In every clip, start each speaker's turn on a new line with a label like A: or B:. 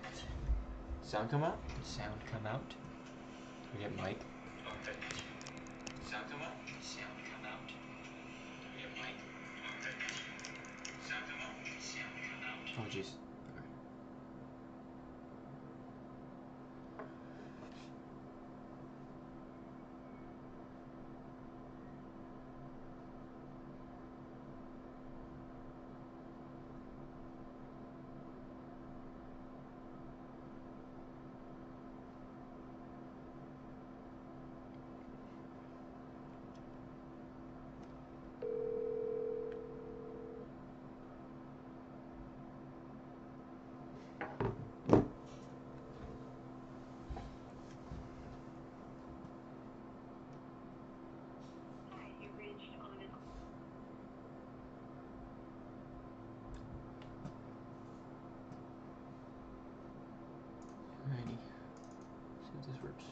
A: Sound come out?
B: Sound come out. We get mic.
A: Sound come out?
B: Sound come out. We get mic.
A: Sound come out?
B: Sound come out.
A: Oh jeez. Alrighty. See if this works.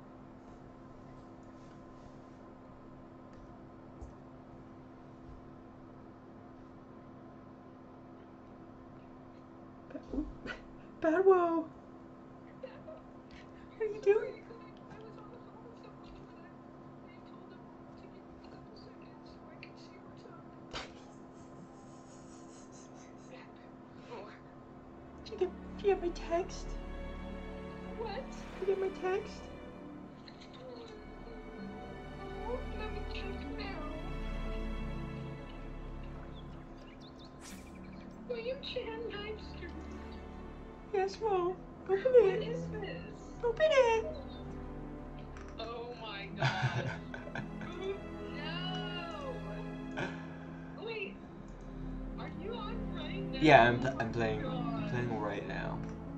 A: Badwo! What are you doing? Did you get my text?
C: What?
A: Did you get my text?
C: Oh, let me check now. William Chan Knifester.
A: Yes, Mom. Open
C: What
A: it.
C: is this?
A: Open it.
C: Oh my god. No! Wait. Are you on right now?
A: Yeah, I'm
C: Oh my
A: playing.
C: God.
A: I'm playing right now.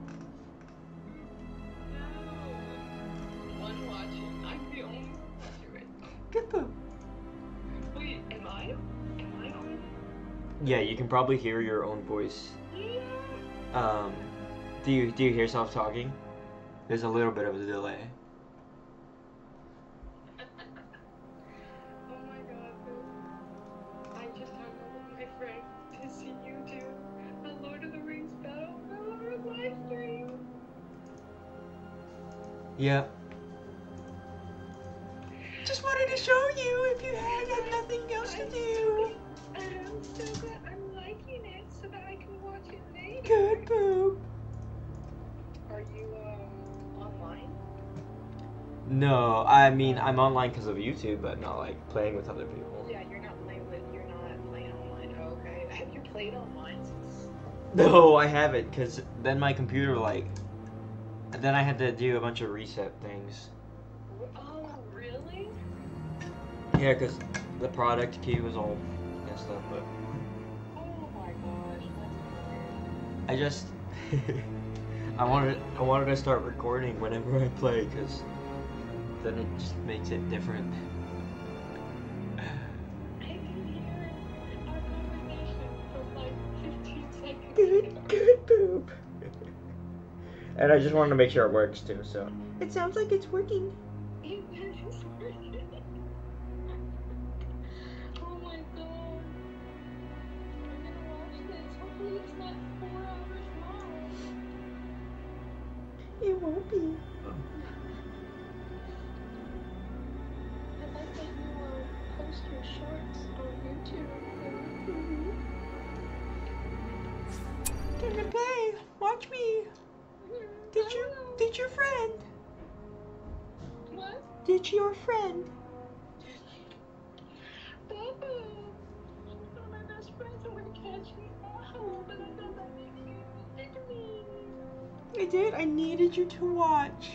C: No. One watching. I'm the only one watching right now.
A: Good poop.
C: Wait, am I? Am I on?
A: Yeah, you can probably hear your own voice.
C: Yeah.
A: Do you hear yourself talking? There's a little bit of a delay.
C: Oh my god, Boo. I just hung out with my friend to see you do a Lord of the Rings Battle Royale live stream.
A: Yeah. Just wanted to show you if you had nothing else to do.
C: I'm so glad I'm liking it so that I can watch it later.
A: Good poop.
C: Are you online?
A: No, I mean I'm online because of YouTube, but not like playing with other people.
C: Yeah, you're not playing online. Oh, okay. Have you played online since?
A: No, I haven't, because then my computer then I had to do a bunch of reset things.
C: Oh, really?
A: Yeah, because the product key was all messed up, but
C: Oh my gosh, that's weird.
A: I just I wanted to start recording whenever I play, because then it just makes it different.
C: I can hear our conversation from like 15 seconds
A: Good,
C: ago.
A: good poop. And I just wanted to make sure it works too, so. It sounds like it's working.
C: It is working. Oh my god. I'm gonna watch this. Hopefully it's not 4 hours long.
A: It won't be.
C: I like that you post your shorts on YouTube.
A: Time to play. Watch me. Did your friend?
C: What?
A: Did your friend?
C: Baba! One of my best friends are gonna catch me. Oh, but I thought that maybe you picked me.
A: I did. I needed you to watch.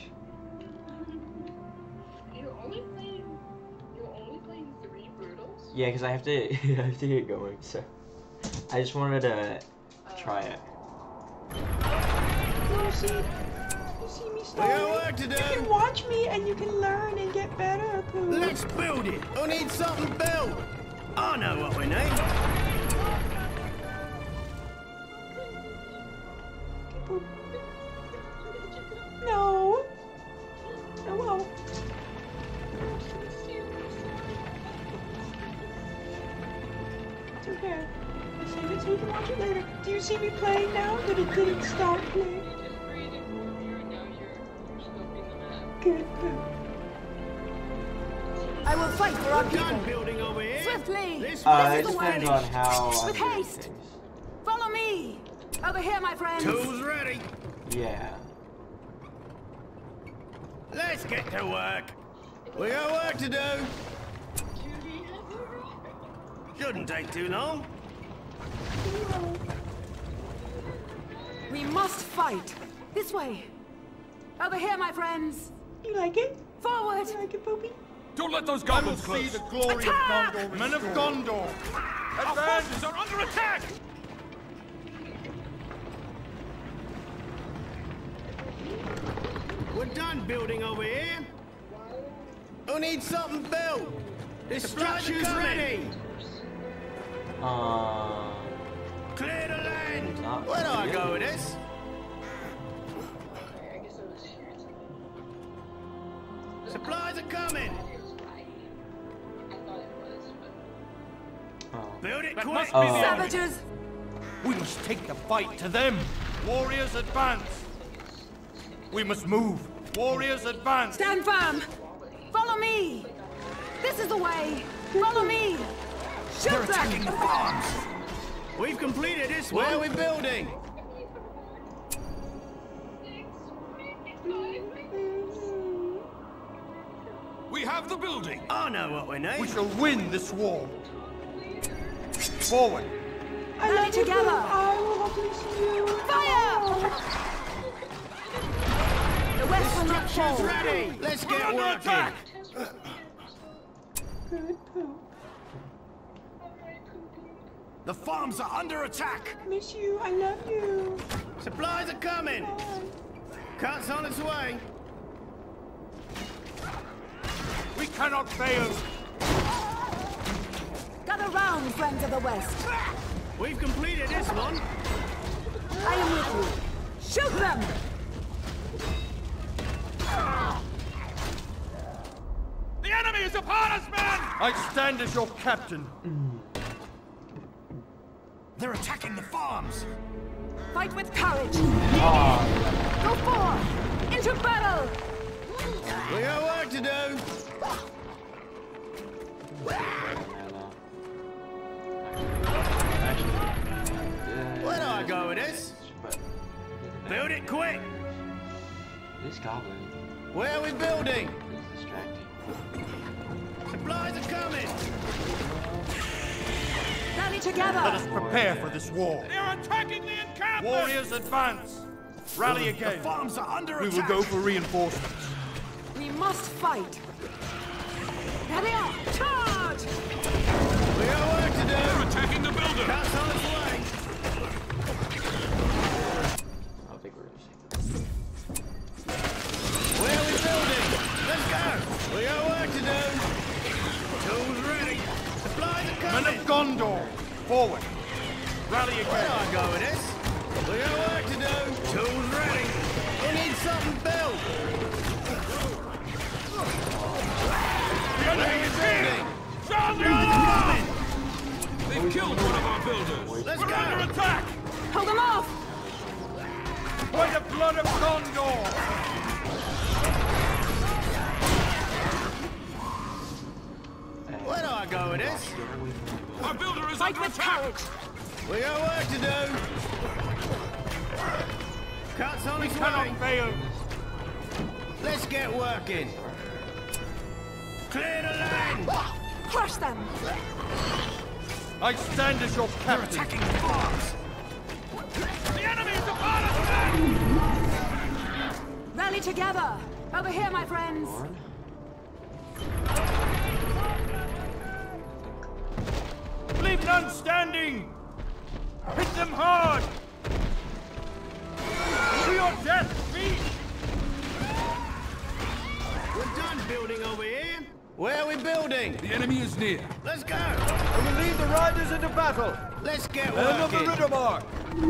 C: You're only playing 3 Brutals?
A: Yeah, because I have to I have to get going, so I just wanted to try it. You see me
D: We got
A: start.
D: work to do.
A: You can watch me and you can learn and get better, Pooh.
D: Let's build it. I need something built. I know what we need.
A: Pooh. No. Oh well. It's okay. I'll save it so you can watch it later. Do you see me playing now? Did it start playing?
C: Just reading
E: I will fight for our
D: We're done
E: people.
D: building over here.
E: Swiftly!
D: This
E: This
A: It
E: is the
A: depends
E: way.
A: on how
E: With
A: I'm doing
E: haste.
A: things.
E: Follow me! Over here, my friends!
D: tools ready.
A: Yeah.
D: Let's get to work. We got work to do.
C: Judy has arrived.
D: Shouldn't take too long.
E: We must fight! This way! Over here, my friends! You like it? Forward! You like it, Poopy?
F: Don't let those goblins close.
D: See the glory
E: Attack!
D: of Gondor.
F: Men of Gondor! Our forces are under attack!
D: We're done building over here. Who needs something built? This structure's ready. Clear the land.
A: Not
D: Where do I
A: really.
D: go with this?
C: I guess I was sharing something.
D: Supplies are coming.
C: It was right. I thought it was, but
D: Build it
F: That
D: quick.
F: must be the enemy.
E: Savages!
F: We must take the fight to them. Warriors advance. We must move. Warriors advance.
E: Stand firm! Follow me! This is the way! Follow me! Shoot them!
D: the farms. We've completed this one. Where are we building?
F: We have the building.
D: I know what we need.
F: We shall win this war. Forward.
E: Rally together! Fire! The West will not
D: Structure's
E: fall!
D: ready. Let's get
F: Under
D: working.
F: attack.
D: The farms are under attack.
G: Miss you, I love you.
D: Supplies are coming. Cart's on its way.
F: We cannot fail.
E: Gather round, friends of the West!
D: We've completed this one.
E: I am with you! Shoot them!
F: The enemy is upon us, men! I stand as your captain.
D: They're attacking the farms.
E: Fight with courage! Go forth! Into battle!
D: We got work to do. Where do I go with this? Build it quick.
A: This goblin
D: Where are we building?
A: is distracting.
D: Supplies are coming.
E: Rally
F: Let
E: together!
F: us prepare for this war.
B: They're attacking the encampment!
F: Warriors advance. Rally
D: The
F: again.
D: farms are under
F: We
D: attack.
F: will go for reinforcements.
E: We must fight! There they are! Charge!
D: We got work to do.
B: They're attacking the builder!
D: Cart's on its way.
A: I don't think we're gonna see
D: Where are we building? Let's go. We got work to do. Tools ready. Supplies are
F: Men
D: coming.
F: of Gondor, forward. Rally
D: Where do
F: again.
D: I go with this? We got work to do. Tools ready. We need something built.
B: The enemy is here!
D: Coming.
B: They've killed one of our builders!
D: Let's
B: We're
D: go.
B: under attack!
E: Hold them off!
F: By the blood of Gondor.
D: Where do I go with this?
B: Our builder is
E: Fight
B: under
E: with
B: attack!
E: courage!
D: We got work to do. Cart's on its way.
F: Cannot fail.
D: Let's get working. Clear the land.
E: Crush them!
F: I stand as your captain.
D: Attacking the farms.
B: The enemy is upon us, men!
E: Rally together! Over here, my friends!
F: Leave none standing. Hit them hard. To your death, feet.
D: We're done building over here. Where are we building?
B: The enemy is near.
D: Let's go.
F: We will lead the riders into battle.
D: Let's get
F: And of the
D: working.
F: Riddermark.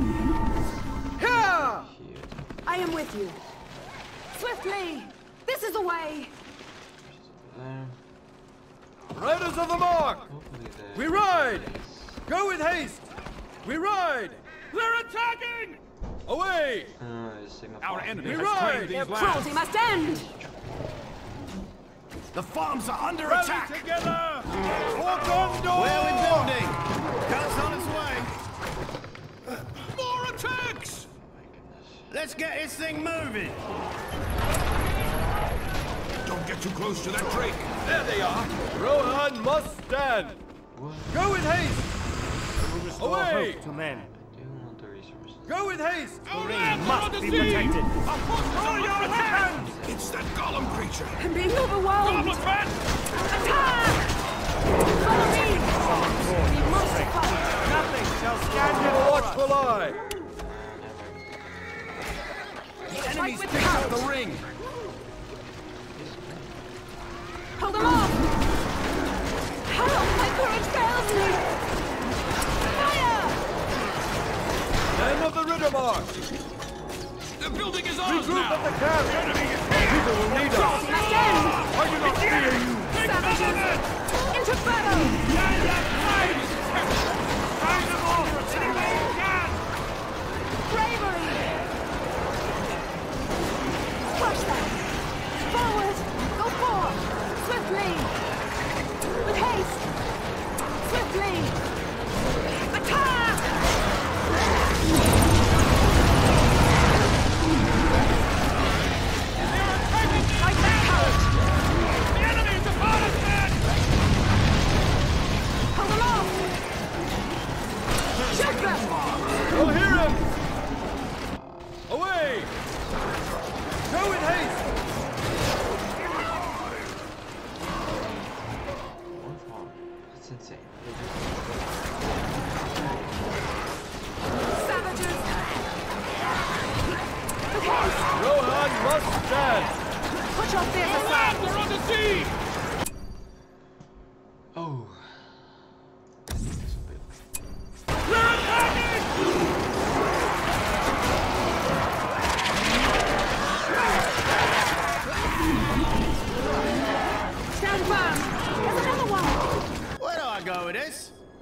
F: Here!
E: I am with you. Swiftly! This is the way!
A: there.
F: Riders of the Mark.
A: Hopefully
F: We ride. Go with haste. We ride.
B: They're attacking!
F: Away.
A: signal
B: Our
A: fire.
B: enemy
F: We
B: has
F: ride.
B: claimed
E: Their
B: these
E: cruelty
B: lands.
E: must end!
D: The farms are under
F: Rally
D: attack!
F: together! For Gondor!
D: Where are we building? Cut's on its way.
B: More attacks!
D: Let's get this thing moving.
B: Don't get too close to that drake.
F: There they are! Rohan must stand! Go with haste! Away!
D: To men.
A: I do want the resources.
F: Go with haste!
B: Our
D: Ring
B: lands are
D: must
B: on the
D: be
B: sea!
D: protected.
B: Throw your hands! It's that golem creature.
E: I'm being overwhelmed.
B: Golem man!
E: Attack! Follow me! We must fight.
F: Nothing shall stand in a watchful eye!
D: The enemy's
E: with
D: picked up
E: courage.
D: the ring.
E: Hold them off! Help! My courage fails me! Fire!
F: Men of the Riddermark!
B: The building is ours
F: Regroup
B: now!
F: at the camp! People will need us!
E: Must end!
F: I do not fear you!
E: Savages! Into battle! Bravery! Crush them! Forward! Go forward! Swiftly! With haste! Swiftly! Attack! Fight with courage!
B: The enemy is upon us, men!
E: Hold them off! Shoot them!
F: You'll hear him! Away! Go in haste!
A: One farm. That's insane.
E: Savages! With haste!
F: Rohan must stand!
E: Put your fears
B: Our
E: aside!
B: lands are on the sea!
A: Oh.
B: We're attacking!
E: Stand firm! There's another one!
D: Where do I go with this?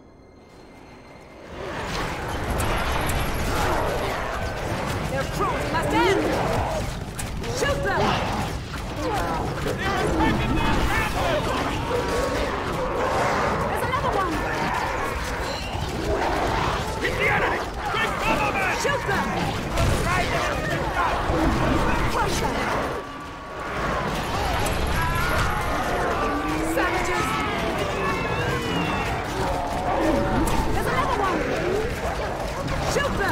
E: Their cruelty must end! Shoot them!
B: They're attacking their camp!
E: There's another one!
B: Hit the enemy! Take cover, men!
E: Shoot them! Crush them! Savages! There's another one! Shoot them!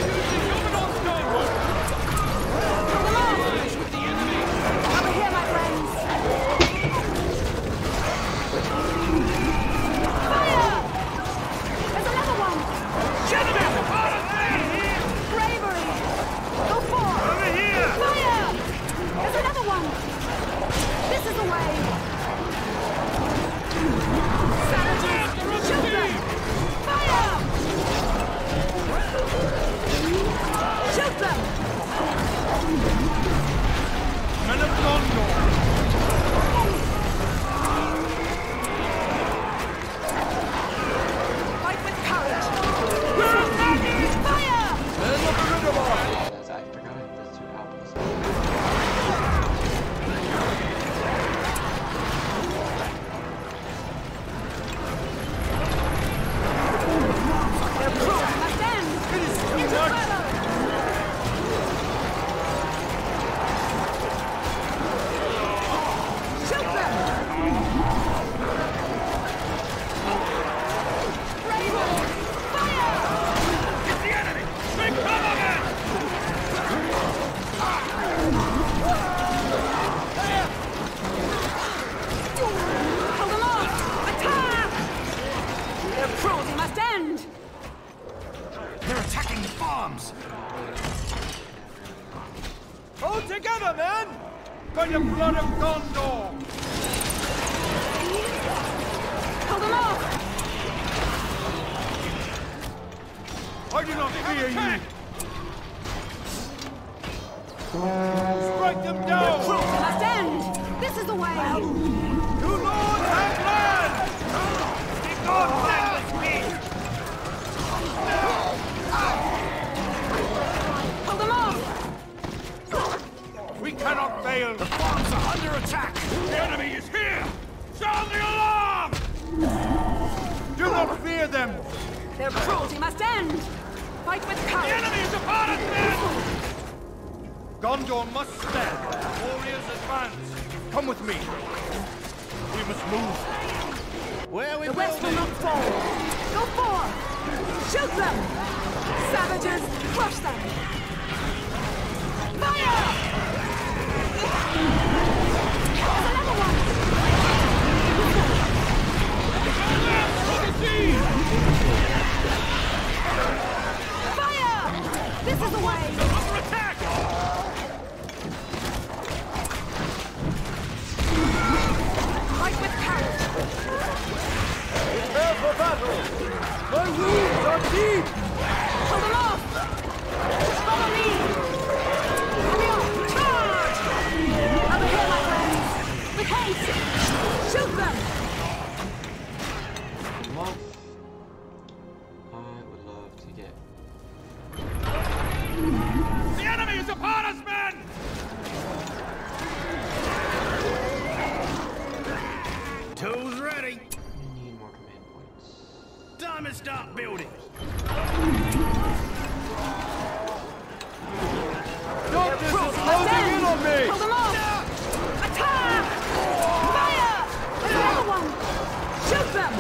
E: Hold them off! Over here, my friends! Fire! There's another one! Shoot them! Bravery! Go forward!
F: Over here!
E: Fire! There's another one! This is the way! Savages! Shoot them! Fire! Shoot them!
F: Men of Gondor!
E: Fight with courage! Fire!
F: Men of the Riddermark!
A: That's, I forgot that's two apples.
E: Their cruelty must end! Into battle! Shoot them! Bravery! Fire!
B: Hit the enemy! Take cover, men!
E: Hold them off! Attack! Their cruelty must end!
D: They're attacking the farms.
F: Hold together, men! By the blood of Gondor!
E: Hold them off!
F: I do not fear you! Strike them down!
E: Cruelty must end! This is the way!
F: You lords have land! The gods land with me!
E: Hold them off!
F: We cannot fail!
D: The farms are under attack.
F: Sound the alarm! Do not fear them!
E: Their cruelty must end! Fight with courage!
F: The enemy is upon us, men! Gondor must stand. Warriors advance. Come with me. We must move.
D: Where are we
E: The West will
D: building?
E: not fall! Go forth! Shoot them! Savages, crush them! Fire! There's another one! Fire! This is the way!
F: Under attack!
E: Fight with courage!
F: Prepare for battle! My wounds are deep!
E: Pull them off! Follow me! Hurry up! Charge! Over here, my friends! With haste! Shoot them!
A: Love. I would love to get.
F: The enemy is upon us, men!
D: Tools ready.
A: I need more command points.
D: Time to start building.
F: Doctors is closing in on me!
E: Pull them off! Attack! Fire! There's another one! Shoot them!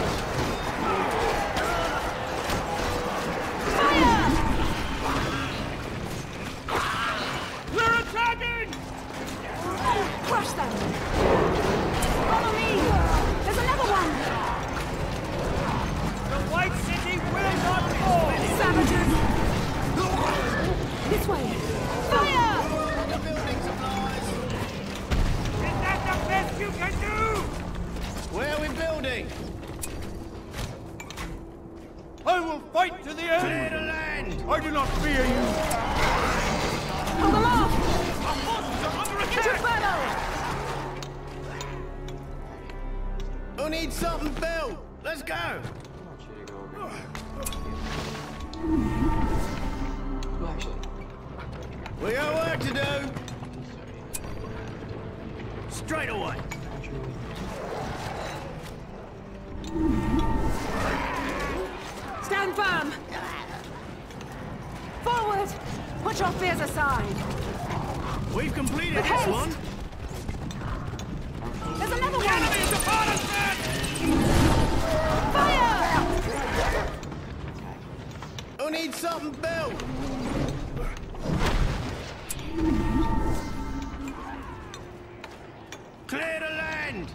E: Fire!
F: We're attacking!
E: Crush them! Follow me! There's another one!
F: The White City will not fall!
E: Savages! This way! Fire!
D: The building supplies.
F: Is that the best you can do?
D: Where are we building?
F: I will fight to the
D: Clear
F: end!
D: the land.
F: I do not fear you!
E: Pull them off!
F: Our forces are under
E: Into
F: attack!
E: battle!
D: Who needs something built? Let's go.
A: I want you to go over here. Well, actually,
D: We got work to do.
A: sorry.
D: Straight away.
E: Stand firm! Forward! Put your fears aside!
D: We've completed
E: With
D: this
E: haste.
D: one.
E: There's another
F: The
E: one!
F: enemy is upon us, men!
E: Fire!
D: Who needs something built? Clear the land.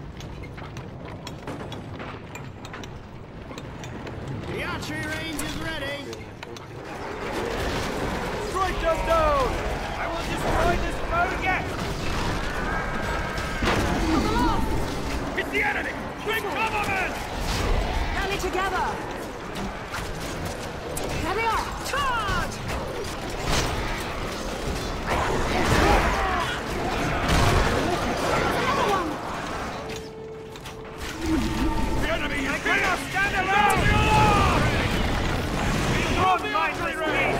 D: The archery range is ready.
F: Strike them down! I will destroy this foe yet!
E: Pull them off!
F: It's the enemy! Quick cover, men!
E: Rally together! There they are! Charge! Another one!
F: The enemy is cannot stand alone! Run, my friend!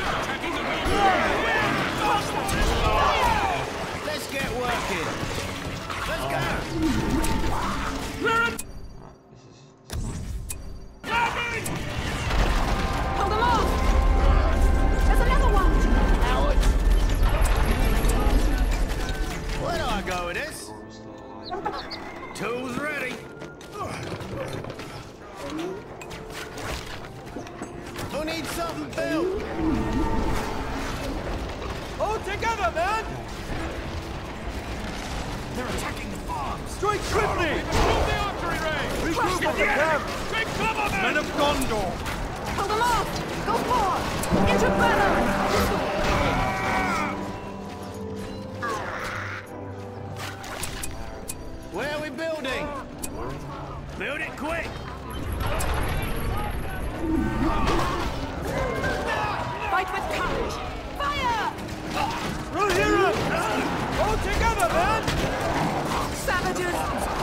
D: Let's get working. Let's go.
F: We're
A: This is
F: attacking!
E: Pull them off! There's another one!
D: Where do I go with this?
A: We're still alive.
D: Tools ready. Who needs something built?
F: All together, man!
D: They're attacking the farms.
F: Strike swiftly! Remove the archery range! Regroup at the camp! Take cover, men! Men of Gondor!
E: Pull them off! Go forward! Into battle!
D: Where are we building? Build it quick.
E: Fight with courage! Fire!
F: We'll hear him! All together, man!
E: Savages!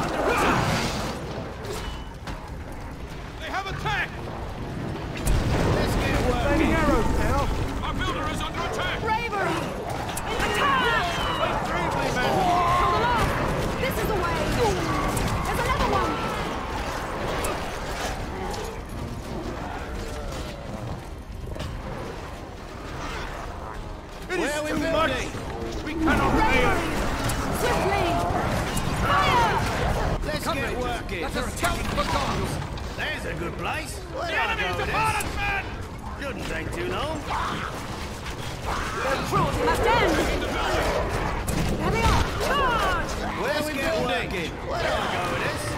F: They have attacked!
D: Let's get working.
F: Raining arrows now!
B: Our builder is under attack!
E: Bravery! Attack!
F: Fight bravely, men!
E: Pull them off! This is the way! There's
D: working.
F: Let us scout for guns.
D: There's a good place.
B: The enemy's upon us, men!
D: Shouldn't take too long.
E: Their cruelty must end! There they are! Charge!
D: Where are we building? There we go with this.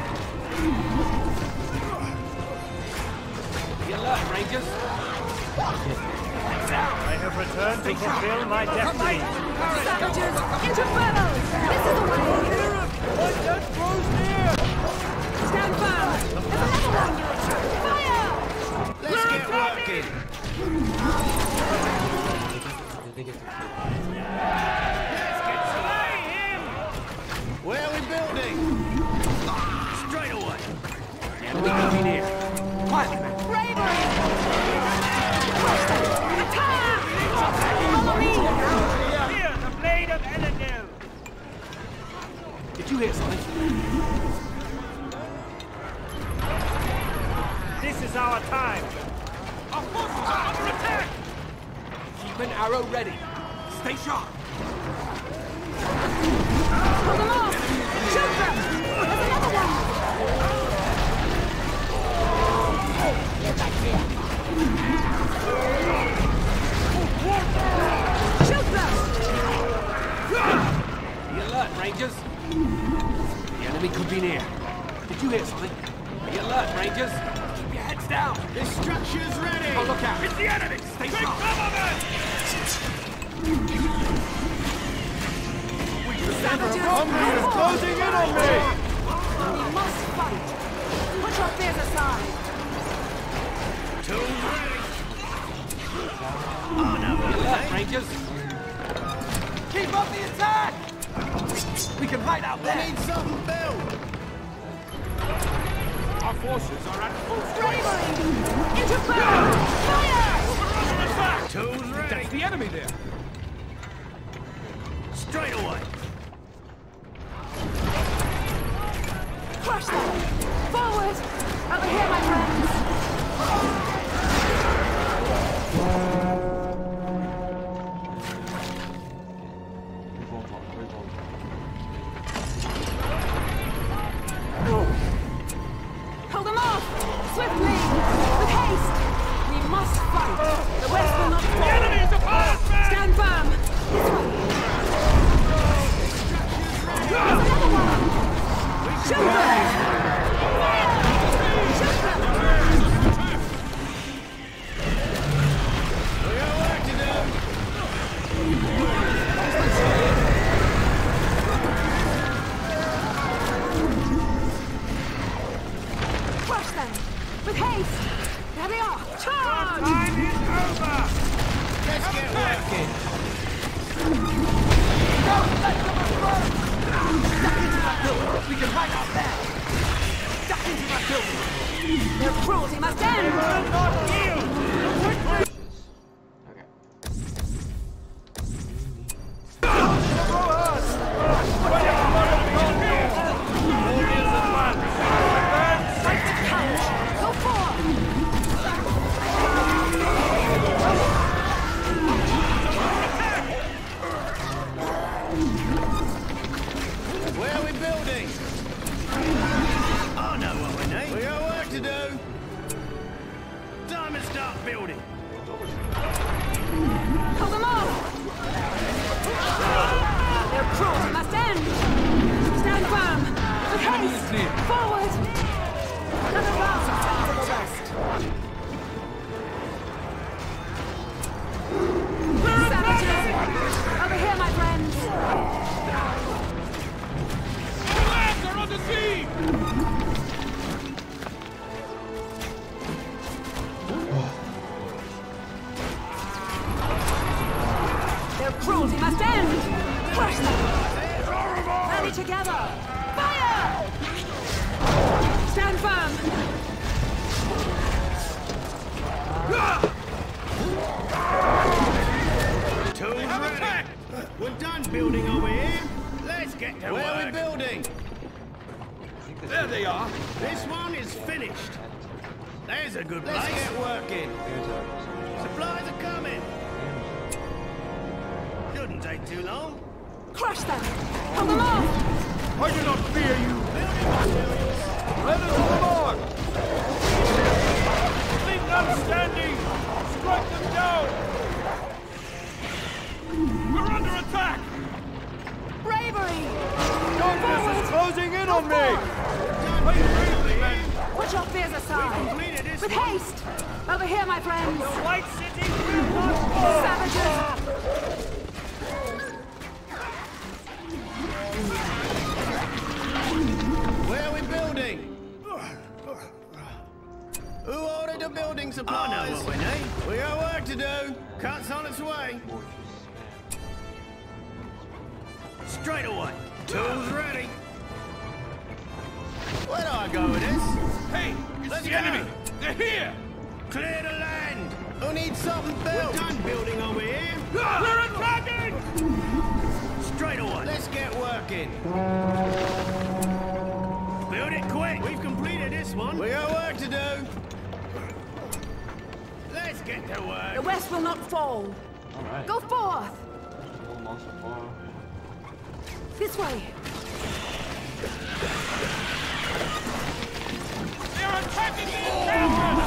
F: Be alert, Rangers.
H: I have returned to fulfill my destiny.
E: Savages! Into battle! This is the way!
H: One that grows near!
E: Stand firm! There's another one! Fire!
D: Let's get working. Where are we building? Straight away.
F: The enemy could be near. Quietly, men.
E: Bravery! Attack! Follow me!
H: Here, the blade of Elendil!
F: Did you hear something?
H: This is our time!
B: Our forces are under attack!
F: Keep an arrow ready. Stay sharp.
E: Hold them off! Shoot them! There's another one! Shoot them!
F: Be alert, Rangers. The enemy could be near. Did you hear something? Be alert, Rangers. Keep your heads down.
D: This structure's ready.
F: Oh, look out.
B: It's the enemy!
F: Stay
B: Take
F: sharp.
B: cover, men!
E: Savages!
H: Closing in on me!
E: You must fight! Put your fears aside!
D: Tools ready. Oh, no,
F: Be alert, Rangers. Keep up the attack. We can hide out
D: We
F: there.
D: need something built.
B: Our forces are at full strength!
E: Bravery! Into battle! Fire!
D: Tools ready.
F: That's the enemy there.
D: Straight away.
E: Crush them! Forward! Over here, my friends! Hold them off! Swiftly! With haste! We must fight! The West will not fall!
B: The enemy is upon us, men!
E: Stand firm! This way! There's another one! Shoot them! Fire! Shoot them!
D: We got work to do.
E: Crush them! With haste! There they are! Charge!
H: Time is over!
D: Let's get working.
F: We can hide out there. Duck into that building.
E: Their cruelty must end!
H: Not yield!
A: Okay.
E: Go forward!
D: Where are we building? I know what we need. We got work to do. Time to start building.
E: Hold them off! Their cruelty must end! Stand firm! With haste! Forward! Another round to the west! Savages! Over here, my friends!
B: Lads are under siege!
E: Their cruelty must end! Crush them! Rally together! Fire! Stand firm!
D: Tools ready. We're done building over here. Let's get to work. Where are we building?
F: There they are.
D: This one is finished. There's a good place. Let's get working. Supplies are coming. Shouldn't take too long.
E: Crush them! Hold them off!
H: I do not fear you!
D: Building materials.
H: me!
E: Put your fears aside. With haste! Over here, my friends!
H: The White City will not fall!
E: Savages!
D: Where are we building? Who ordered the building supplies? I know what we need. We got work to do. Cut's on its way. Straight away. Tools ready. Where do I go with this?
B: Hey, it's the enemy! They're here!
D: Clear the land. Who needs something built? We're done building over here.
B: We're attacking!
D: Straight away. Let's get working. Build it quick. We've completed this one. We got work to do. Let's get to work.
E: The West will not fall.
A: Alright.
E: Go forth!
A: Almost far.
E: This way.
B: They're attacking the encampment!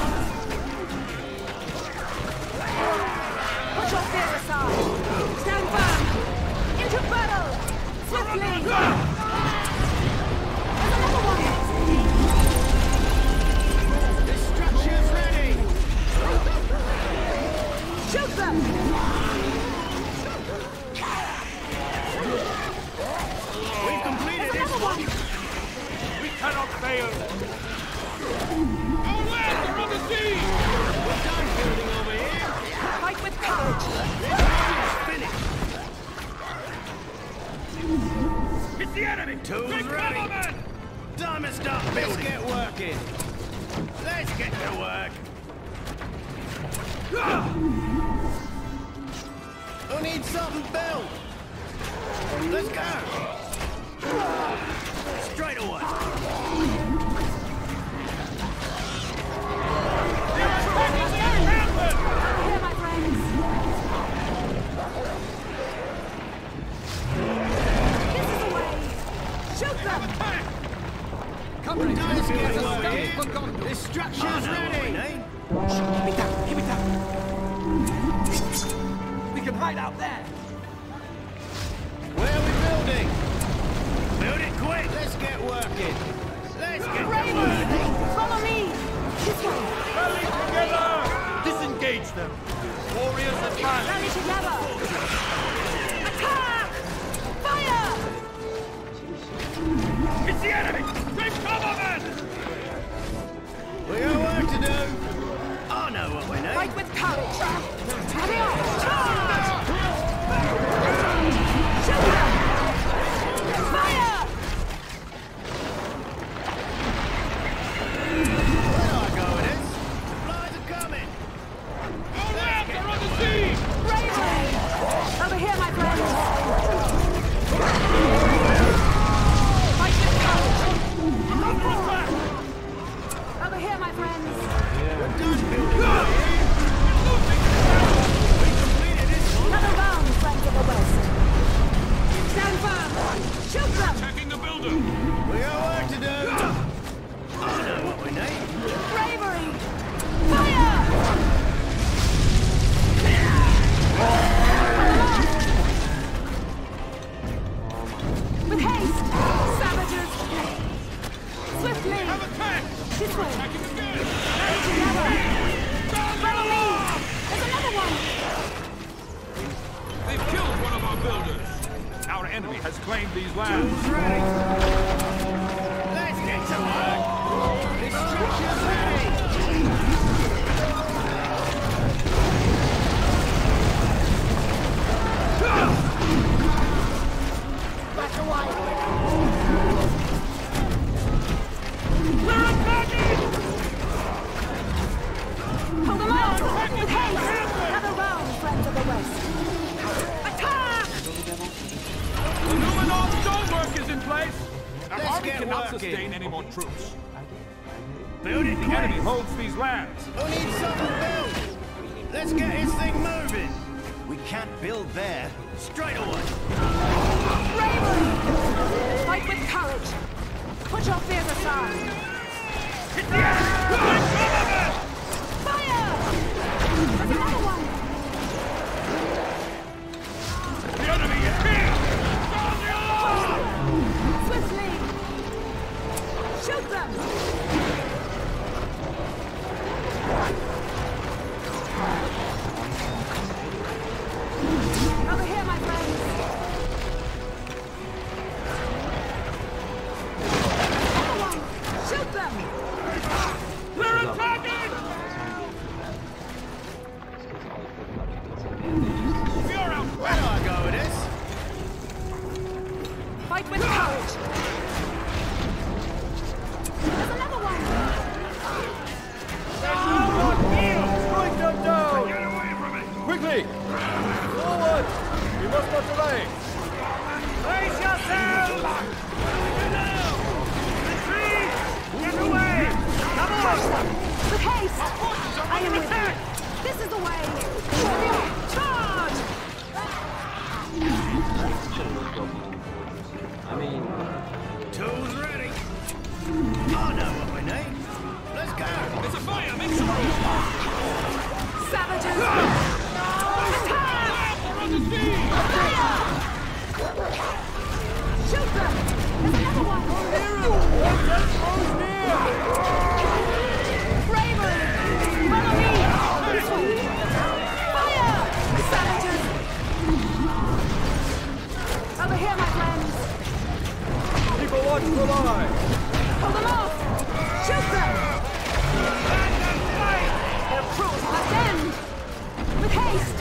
E: Put your fears aside. Stand firm. Into battle. Swiftly. There's another one.
D: The structure's ready.
E: Shoot them.
D: We've completed
E: There's
D: this
E: another one.
H: We cannot fail!
B: Our lads are on the sea!
D: We're done building over here.
E: Fight with courage.
D: Finished.
B: It's the enemy!
D: Tools
B: Big
D: ready.
B: cover, men!
D: Time to start building. Let's get working. Let's get to work. Who needs something built? Let's go. Straight away.
B: They're attacking the encampment!
E: Here, my friends. This is the way. Shoot them.
D: Let's get working. This structure's ready.
H: We can hide out there!
D: Where are we building? Build it quick. Let's get working. Let's get to
E: Ready.
D: work.
E: Follow me. This way.
H: Rally together! Disengage them! Warriors advance!
E: Rally together. Attack! Fire!
B: It's the enemy! Big cover, men!
D: We got work to do. I know what we need.
E: Fight with courage. Hurry up. Charge! Shoot them. Fire!
D: Where do I go with this? Supplies are coming.
B: Our lads are on the sea!
E: Bravery! Over here, my friends. Fight with courage. Over here, my friends. Another round, friends of the West. Stand firm. Shoot them.
B: Attacking the builder!
D: We got work to do. I know what we need.
E: Bravery. Fire! With haste. Savages. Swiftly.
B: Have attack!
E: This way.
B: Attacking again!
E: Ready together. Follow me. There's another one.
B: They've killed one of our builders!
H: Our enemy has claimed these lands!
D: Tools ready. Let's get to work. This structure's ready.
E: Back away.
B: We're attacking!
E: Hold them out. With haste. Another round, friends of the West. Attack!
H: The Numenor stonework is in place! Our
D: Let's
H: army
D: get
H: cannot
D: working.
H: sustain any more troops.
D: Build it
H: The
D: quick.
H: enemy holds these lands!
D: Who needs something built? Let's get this thing moving. We can't build there. Straight away.
E: Bravery! Fight with courage. Put your fears aside.
B: It's the enemy! Big cover, men!
E: Fire! There's another one.
B: The enemy is here! Sound the alarm!
E: Swiftly. them! Over here, my friends! Shoot them!
H: They're attacking!
D: You're out. Where do I go with this?
E: Fight with courage! There's another one!
H: Strike them down!
B: Get away from it!
H: Quickly! Forward! We must not delay!
D: Brace yourselves! Retreat! Get away! Come on!
E: With haste! I am with you! This is the way! Charge!
A: I mean,
D: Tools ready. I know what we need. Let's go.
B: It's a fire! Make sure!
E: Savages! Attack!
B: We're on the sea!
E: Fire! Shoot them! There's another one! Bravery! Follow me! This way! Fire! Savages! Over here, my friends!
H: Keep a watchful eye!
E: Pull them off! Shoot them! Their cruelty must end! With haste!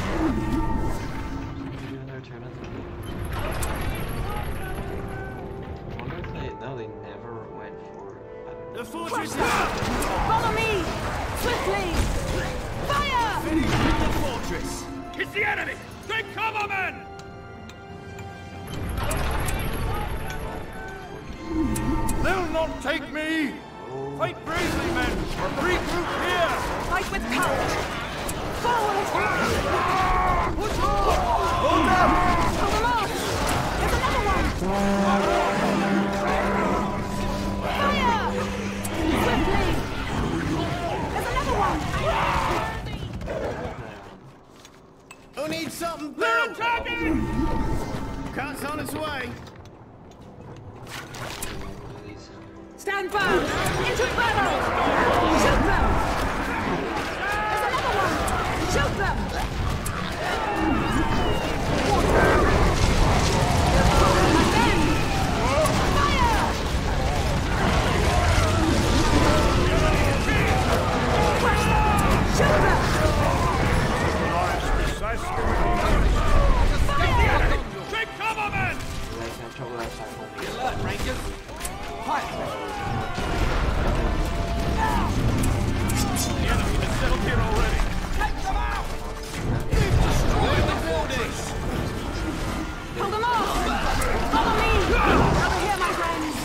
A: I wonder if they never went for.
D: The
E: Crush
D: fortress is
E: them! Follow me! Swiftly! Fire!
D: the fortress.
B: It's the enemy! Take cover, men!
H: They'll not take me! Fight bravely, men! Regroup here!
E: Fight with courage! Forward!
H: Hold up!
E: Pull them off! There's another one! Fire! Swiftly! There's another one!
D: Who needs something
H: They're
D: built?
H: attacking!
D: Cart's on its way.
E: Stand firm! Into battle! Shoot them! There's another one! Shoot them! Again! Fire! Crush them! Shoot them!
B: Take cover, men!
F: Be alert, Rangers! Quiet!
B: The enemy has settled here already!
F: Take them out! Destroy the buildings!
E: Pull them off! Follow me! Over here, my friends!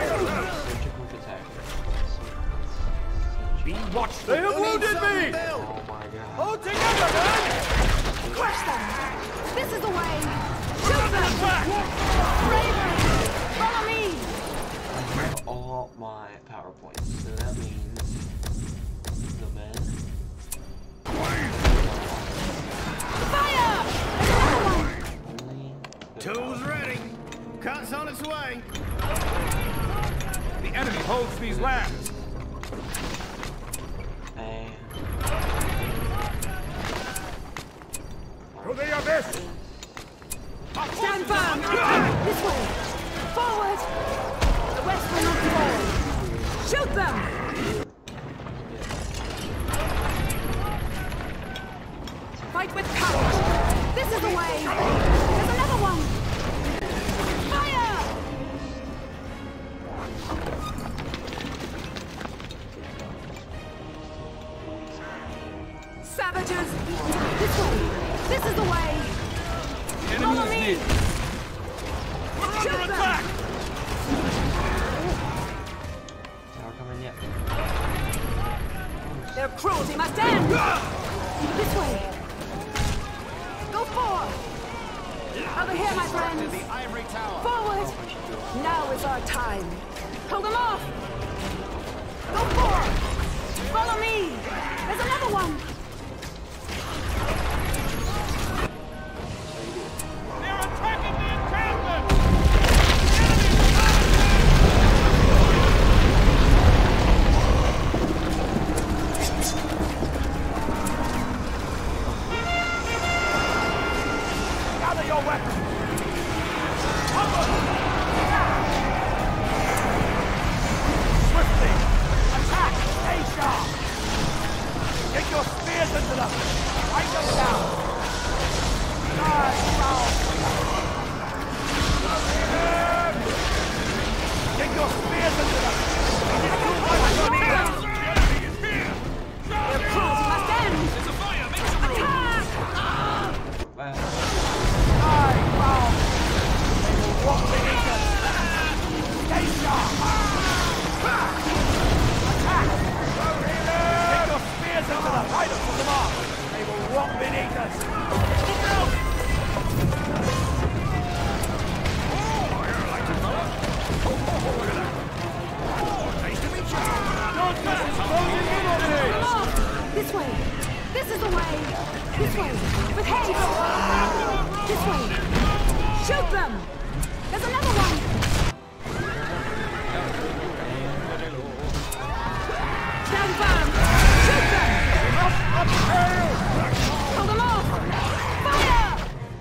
F: Be watchful!
H: They have
D: Who needs
H: wounded
D: something
H: me!
D: built?
A: Oh my god.
H: Hold together, men!
E: Crush them! This is the way! Shoot them! Bravery! Follow me!
A: All my PowerPoints. So that means the men.
E: Fire! Another one!
A: Only the
D: Tools ready. Cart's on its way.
H: The enemy holds these lands!
A: and
H: To the abyss!
E: Stand firm! This way! Forward! The West will not fall! Shoot them! Fight with courage! This is the way! There's another one! Fire! Savages! This way! This is the way! Follow me! Shoot them!
A: tower coming yet.
E: Their cruelty must end! This way! Go forward! Over here, my friends!
F: The ivory tower!
E: Forward! Now is our time! Pull them off! Go forward! Follow me! There's another one!
B: They're attacking the encampment!
E: This way. This is the way. This way. With haste. This way. Shoot them. There's another one. Stand firm. Shoot them. Hold them off. Fire.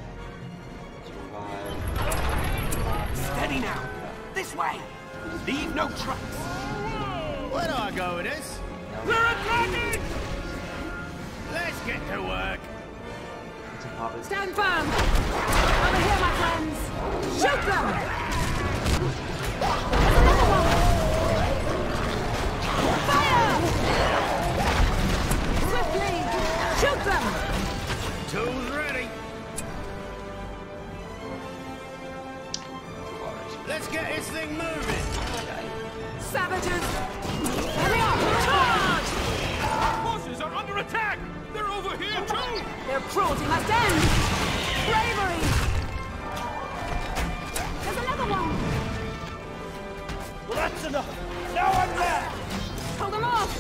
D: Steady now. This way. Leave no tracks. Where do I go with this? We're attacking! Let's get to work.
E: Stand firm. Over here, my friends. Shoot them. There's another one. Fire! Swiftly. Shoot them.
D: Tools ready. Let's get this thing moving.
E: Savages. Here they are. Charge!
B: Our forces are under attack! They're over here too!
E: Their cruelty must end. Bravery. There's another one.
D: Well, that's enough. Now I'm there.
E: Hold them off.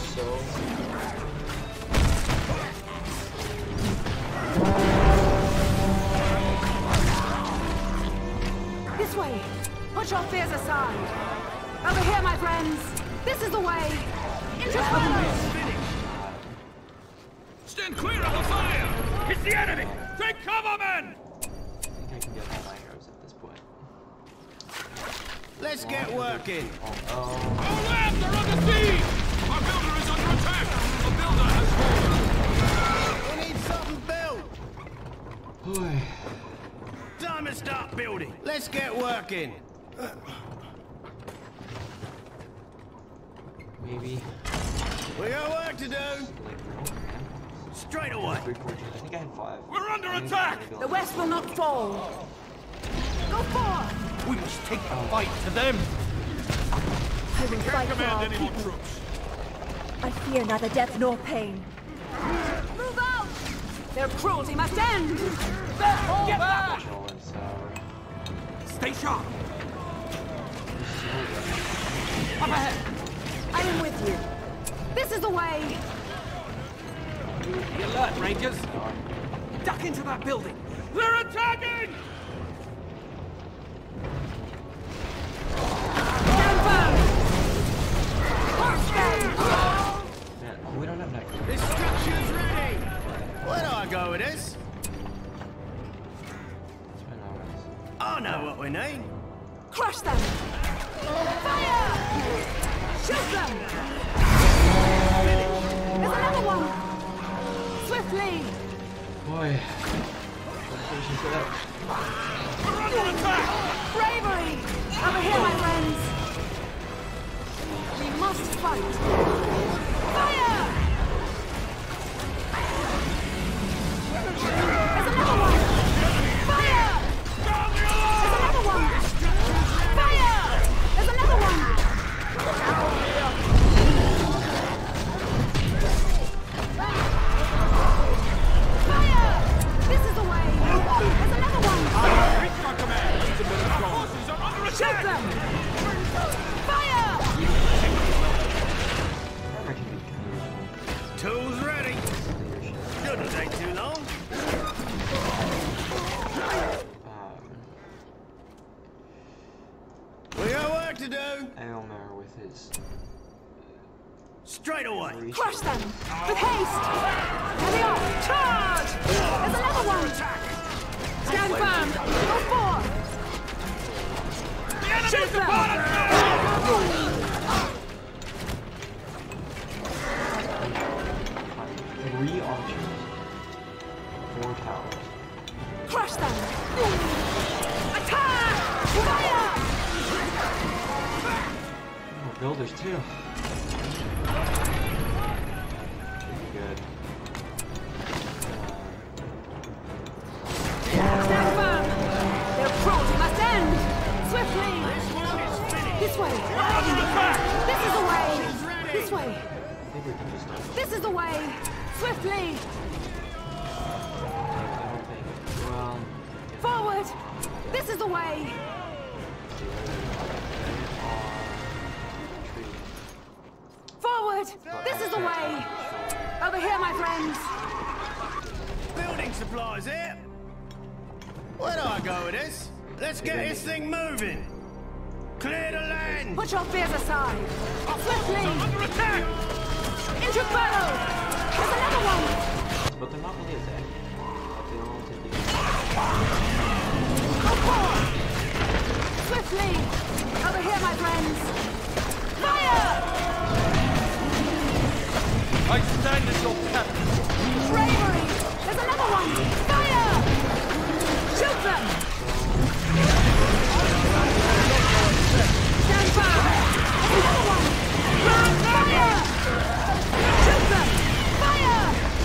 E: This way. Put your fears aside. Over here, my friends. This is the way. Into combat.
B: Stand clear of the fire! It's the enemy! Take cover, men!
A: I think I can get all my arrows at this point.
D: Let's get working.
B: Our lands are under siege! Our builder is under attack! The builder has fallen!
D: We need something built.
A: Boy.
D: Time to start building. Let's get working.
A: Maybe.
D: We got work to do. Straight away.
A: I think I had 5.
B: We're under attack!
E: The West will not fall. Go forth.
F: We must take the fight to them.
E: I will fight for
B: Command
E: our
B: any more
E: people.
B: troops.
E: I fear neither death nor pain. Move out! Their cruelty must end! Get back!
F: Stay sharp.
E: Up ahead! I am with you. This is the way!
F: Be alert, Rangers. Duck into that building.
B: They're attacking!
E: Stand firm! March them!
A: We don't have that.
D: This structure's ready. Where do I go with this? I know what we need.
E: Crush them! Fire! Shoot them! There's another one! Swiftly!
A: Boy.
B: We're under attack!
E: Bravery! Over here, my friends! We must fight! Fire! There's another one! Fire! There's another one! Fire! There's another one! Fire! This is the way! There's another one!
B: Reach our command! Our forces are under
E: Shoot
B: attack!
E: them! Fire!
D: Tools ready. Shouldn't take too long. We got work to do.
A: Aylmer with his
D: Straight away.
E: Crush them! With haste! Here they are! Charge! There's another one! Stand firm! Go forth! Shoot them!
A: Three archers. 4 towers.
E: Crush them! Attack! Fire!
A: Oh, builders too. Good.
E: Stand firm! Their cruelty must end! Swiftly! This way! This is the way! This way! This is the way! Swiftly!
A: Well,
E: Forward! This is the way! Forward! This is the way! Over here, my friends!
D: Building supplies here. Where do I go with this? Let's get this thing moving. Clear the land.
E: Put your fears aside. Swiftly!
F: Under attack!
E: Into battle! There's another one!
A: But they're not really attacking. They don't want to do
E: Go forward! Swiftly! Over here, my friends! Fire!
F: I stand as your captain.
E: Bravery! There's another one! Fire! Shoot them! Stand firm! There's another one! Fire! Shoot them! Fire!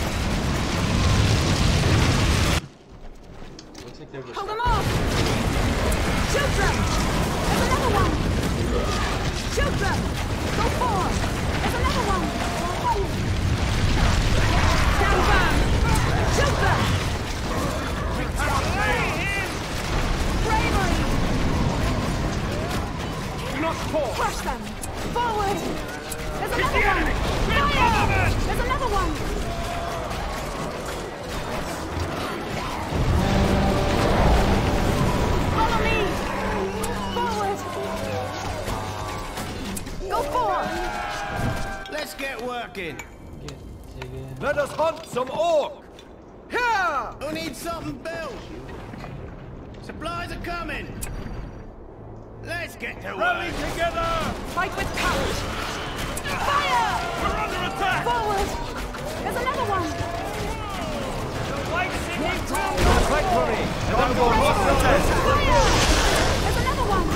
A: Looks like they're just
E: Hold them off! Shoot them! There's another one! Shoot them! Go forward! There's another one! Stand firm! Shoot them! Bravery!
F: Do not fall.
E: Crush them! Forward! There's another one! Fire! There's another one! Follow me! Forward! Go forward!
D: Let's get working.
F: Let us hunt some orc. Here!
D: Who needs something built? Supplies are coming. Let's get to
F: Rally
D: work.
F: together!
E: Fight with courage! Fire!
F: We're under attack!
E: Forward! There's another one!
F: Victory! And I'm going to protest!
E: Fire! There's another one!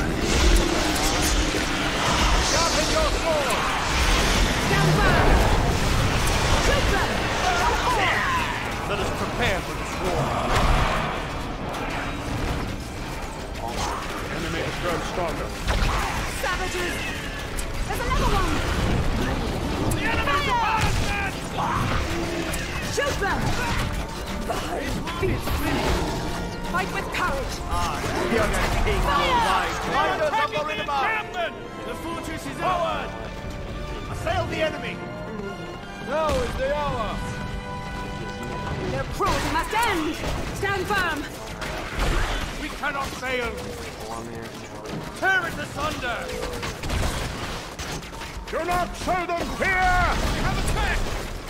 F: Sharpen your sword!
E: Stand firm! Shoot them! Go forward!
F: Let us prepare for this war. Enemy has grown stronger.
E: Savages! There's another one!
F: The enemy's upon us, men!
E: Shoot them! Fight with courage!
F: Young king
E: Fire!
F: Riders of the
B: Attacking the
F: river!
B: encampment!
F: The fortress is forward! Assail the enemy! Now is the hour!
E: Their cruelty must end! Stand firm!
F: We cannot fail!
A: one there.
F: Tear it asunder! Do not show them fear! We have attacked!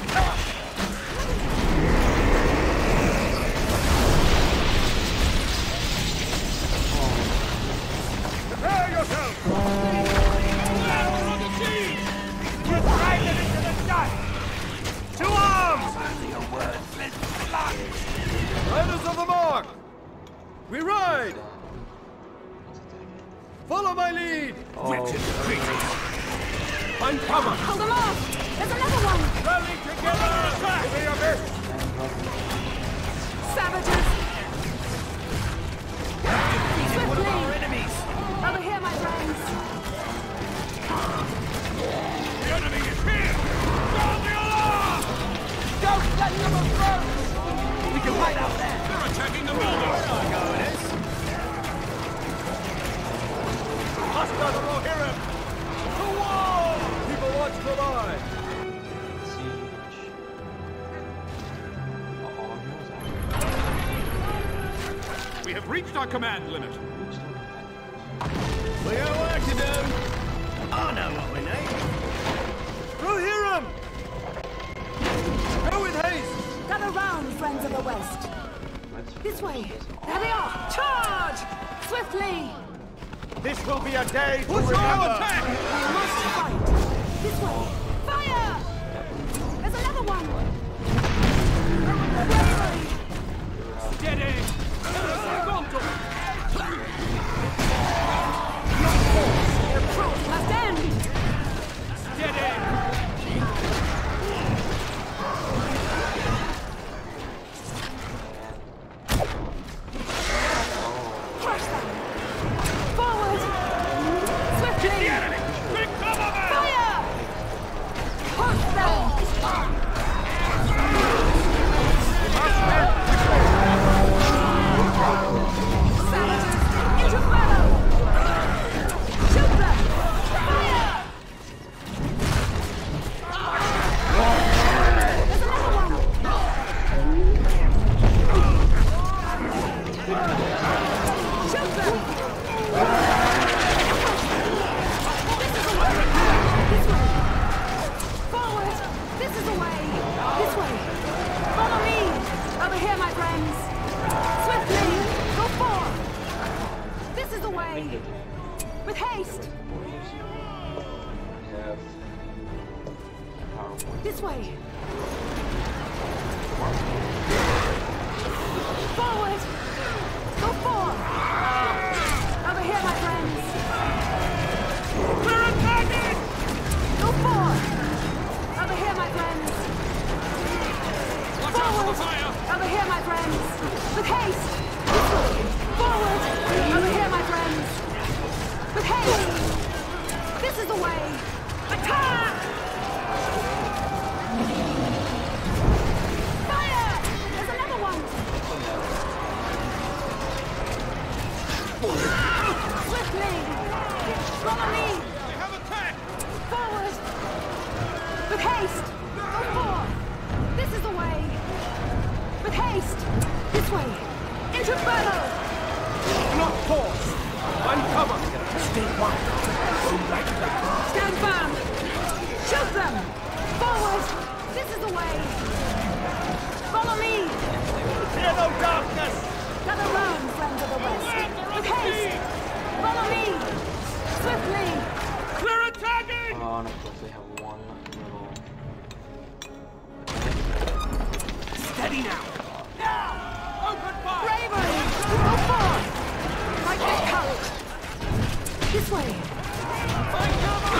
F: Prepare yourself! We're driving into the dust! To arms! Riders of the mark! We ride! Follow my lead! Find cover!
E: Hold them off! There's another one!
F: Rally together! Attack! Give me your best!
E: Savages! Swiftly!
F: enemies!
E: Over here, my friends!
B: The enemy is here! Sound the alarm!
F: Don't let them approach! We can hide out there!
B: They're attacking the builder!
F: Hostile to Rohirrim! To war! People watch the line!
B: We have reached our command limit.
D: We got work to do. I know what we need.
F: Rohirrim! Go with haste!
E: Gather round, friends of the West! This way! There they are! Charge! Swiftly!
F: This will be a day to
B: Push
F: remember!
B: our attack!
E: We must fight! This way! Fire! There's another one! Bravery!
B: Steady!
E: Their cruelty must end!
B: Steady!
E: Crush them! Forward! Swiftly! This way. Forward! Go forward! Over here, my friends!
B: We're attacking!
E: Go forward! Over here, my friends!
B: Watch out for the fire!
E: Over here, my friends! With haste! This way! Forward! Over here, my friends! With haste! This is the way! Attack! Fire! There's another one! Swiftly! Follow me!
B: They have attacked!
E: Forward! With haste! Go forward! This is the way! With haste! This way! Into battle!
F: Not pause! Uncover! Stay quiet! Go right back!
E: Stand firm! Shoot them! Forward! This is the way! Follow me!
F: Fear no darkness!
E: Gather round, friends of the West! With haste! Follow me! Swiftly!
B: We're attacking!
A: Oh, and of course they have one little...
D: Steady now!
B: Open fire!
E: Bravery! Go forward! Fight with courage! This way!
B: Find cover!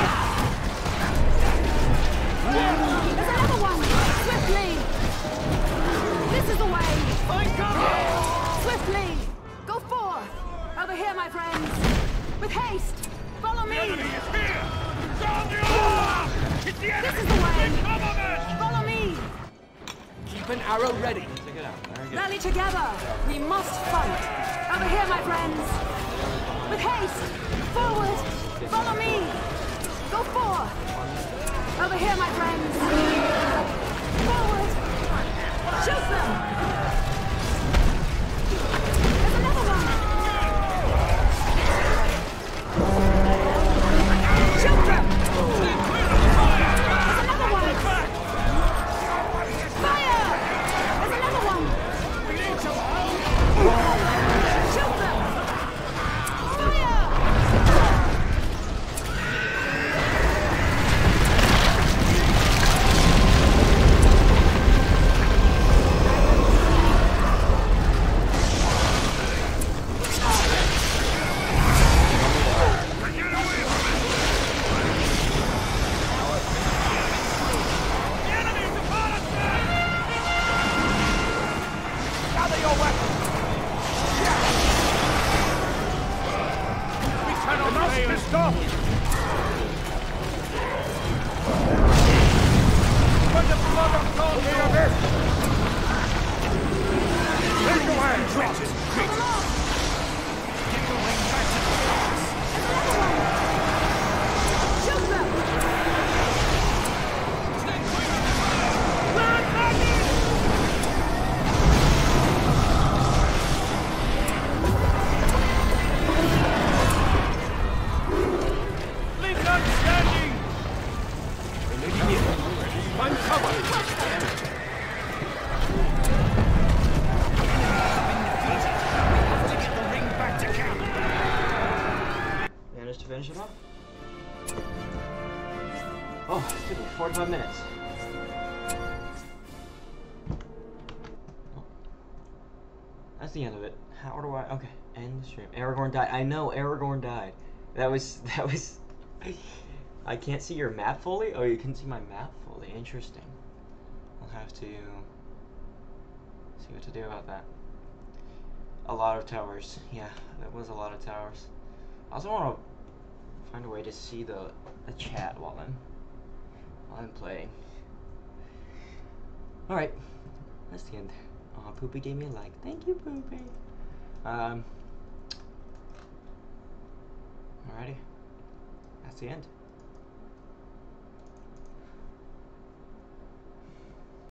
E: There's another one! Swiftly! This is the way!
B: Find cover!
E: Swiftly! Go forth! Over here, my friends! With haste! Follow me!
B: The enemy is here! Sound the alarm! It's the enemy!
E: This is the way!
B: Cover me!
E: Follow me!
D: Keep an arrow ready.
A: Check it out. Very good.
E: Rally together! We must fight! Over here, my friends! With haste! Forward! Follow me! Go forth! Over here, my friends! Forward! Shoot them! There's another one! Shoot them! There's another one! Fire! There's another one! Shoot them! Fire!
F: Gather your weapons! We cannot fail! Stop! When the blood of God hear this! Take your hands, Ross! Get the ring back to the grass!
E: Shoot them!
B: We're attacking!
F: Leave none standing! Find cover!
A: Managed to finish it off. Oh, it's been 45 minutes. Oh. That's the end of it. How do I... Okay, end the stream. Aragorn died. I know, Aragorn died. That was... I can't see your map fully? Oh, you can see my map fully. Interesting. I'll have to... see what to do about that. A lot of towers. Yeah, that was a lot of towers. I also want to find a way to see the chat while I'm playing. All right, that's the end. Oh, Poopy gave me a like. Thank you, Poopy. Alrighty, that's the end.